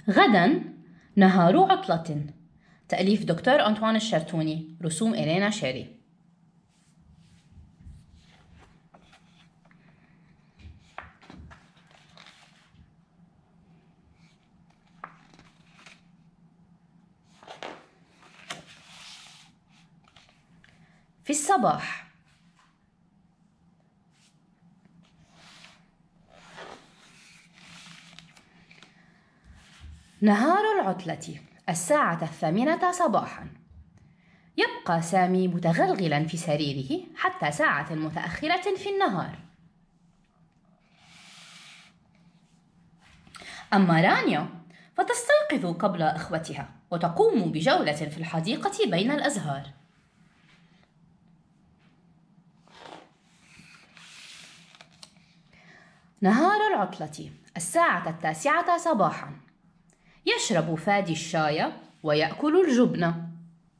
غدا نهار عطلة. تأليف دكتور أنطوان الشرتوني، رسوم إلينا شيري. في الصباح. نهار العطلة، الساعة 8 صباحا. يبقى سامي متغلغلا في سريره حتى ساعة متأخرة في النهار. أما رانيا فتستيقظ قبل إخوتها وتقوم بجولة في الحديقة بين الأزهار. نهار العطلة، الساعة 9 صباحا. يشرب فادي الشاي ويأكل الجبنة.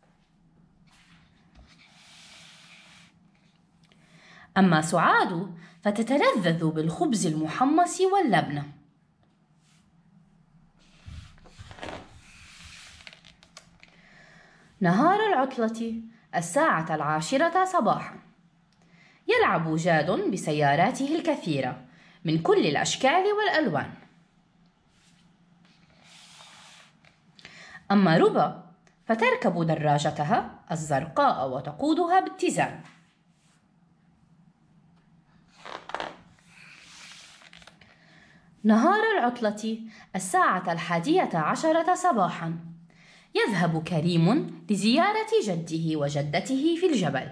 أما سعاد فتتلذذ بالخبز المحمص واللبنة. نهار العطلة، الساعة 10 صباحا. يلعب جاد بسياراته الكثيرة من كل الأشكال والألوان. أما ربا فتركب دراجتها الزرقاء وتقودها باتزان. نهار العطلة، الساعة 11 صباحا. يذهب كريم لزيارة جده وجدته في الجبل.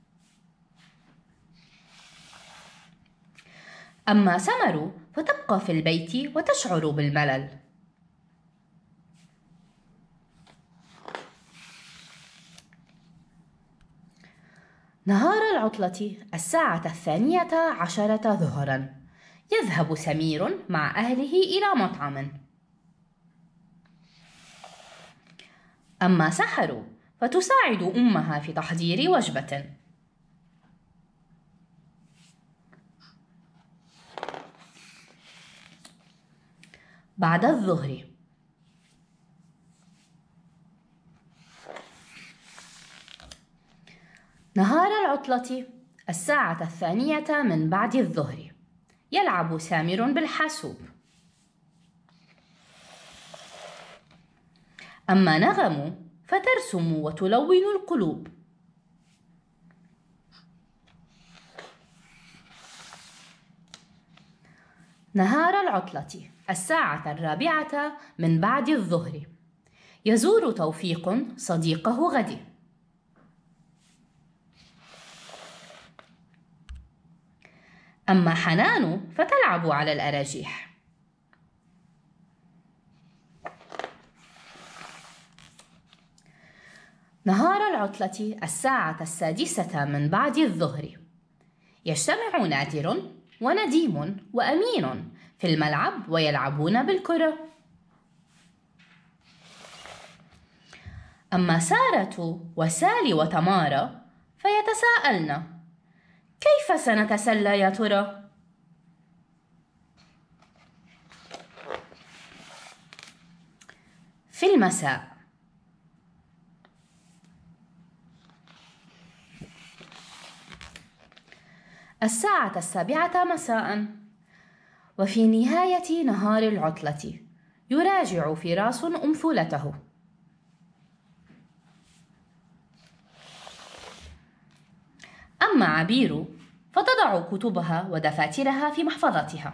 أما سمر فتبقى في البيت وتشعر بالملل. نهار العطلة، الساعة 12 ظهرا. يذهب سمير مع أهله إلى مطعم. أما سحر فتساعد أمها في تحضير وجبة. بعد الظهر. نهار العطلة، الساعة 2 من بعد الظهر. يلعب سامر بالحاسوب. أما نغم فترسم وتلون القلوب. نهار العطلة، الساعة 4 من بعد الظهر. يزور توفيق صديقه غدي. أما حنان فتلعب على الأراجيح. نهار العطلة، الساعة 6 من بعد الظهر. يجتمع نادر ونديم وأمين في الملعب ويلعبون بالكرة. أما سارة وسالي وتمارا فيتساءلن: كيف سنتسلى يا ترى؟ في المساء. الساعة 7 مساء. وفي نهاية نهار العطلة يراجع فراس أمثلته. أما عبير فتضع كتبها ودفاترها في محفظتها.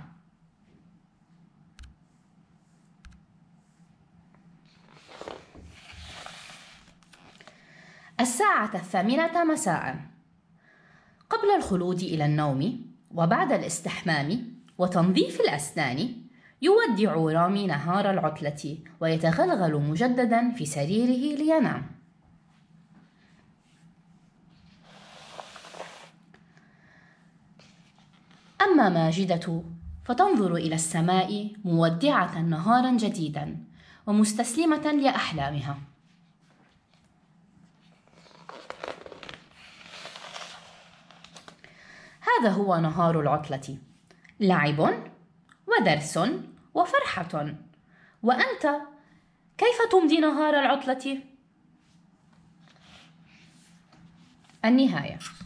الساعة 8 مساء. قبل الخلود إلى النوم وبعد الاستحمام وتنظيف الأسنان يودع رامي نهار العطلة ويتغلغل مجددا في سريره لينام. أما ماجدة فتنظر إلى السماء مودعة نهارا جديدا ومستسلمة لأحلامها. هذا هو نهار العطلة: لعب ودرس وفرحة وأنت كيف تمضي نهار العطلة؟ النهاية.